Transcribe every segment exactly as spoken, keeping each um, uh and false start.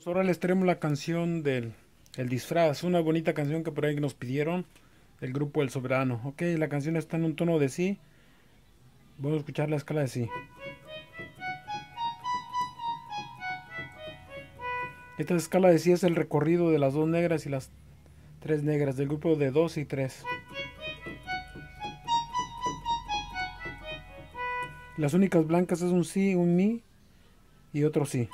Ahora les traemos la canción del El disfraz, una bonita canción que por ahí nos pidieron del grupo El Soberano. Ok, la canción está en un tono de si. Vamos a escuchar la escala de si. Esta escala de si es el recorrido de las dos negras y las tres negras del grupo de dos y tres. Las únicas blancas es un si, un mi y otro si.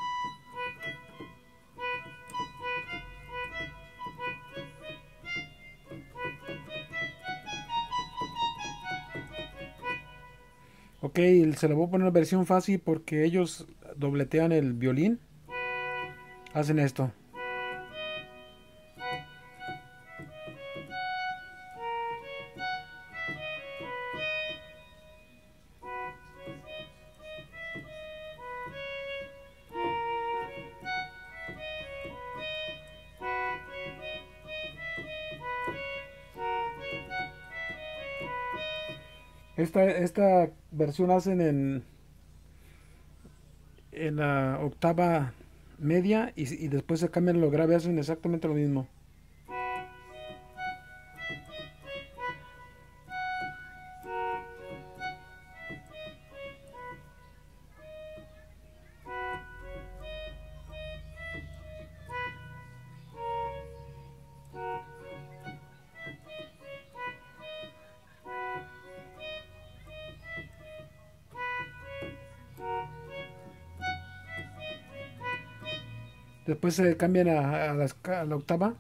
Ok, se la voy a poner versión fácil porque ellos dobletean el violín. Hacen esto. Esta, esta versión hacen en, en la octava media y, y después se cambian lo grave, hacen exactamente lo mismo. Después se cambian a, a la, esca- a la octava.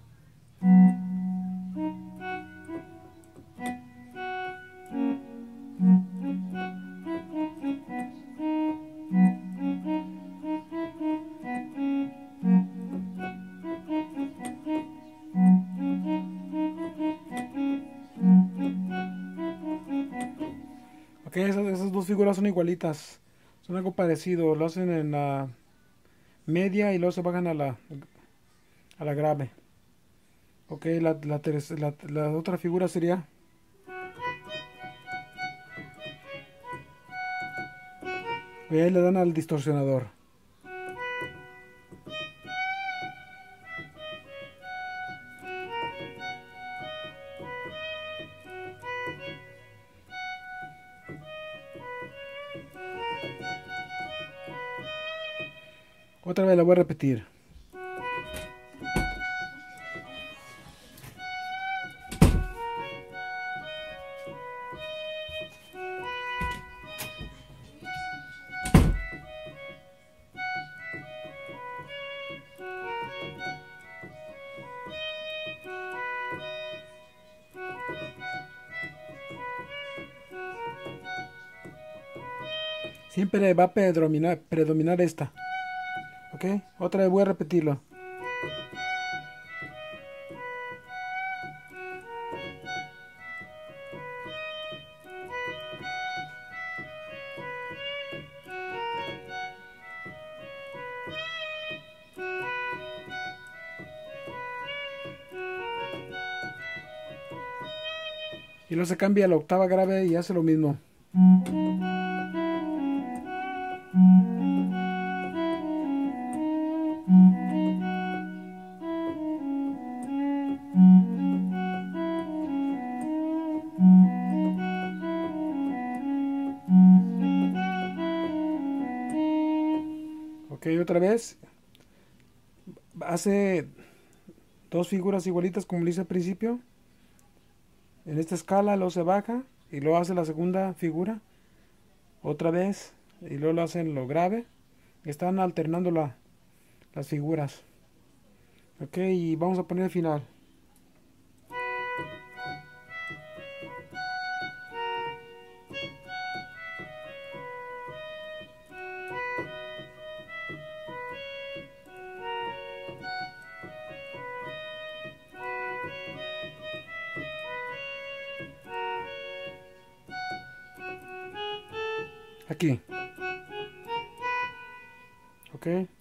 Ok, esas, esas dos figuras son igualitas. Son algo parecido. Lo hacen en la media y luego se bajan a la, a la grave. Ok, la, la, terc- la, la otra figura sería. Y ahí le dan al distorsionador. Otra vez la voy a repetir. Siempre va a predominar, predominar esta. Ok, otra vez voy a repetirlo. Y luego se cambia a la octava grave y hace lo mismo. Ok, otra vez. Hace dos figuras igualitas como lo hice al principio. En esta escala luego se baja y luego hace la segunda figura. Otra vez y luego lo hacen lo grave. Están alternando la, las figuras. Ok, y vamos a poner el final. Aquí. Ok.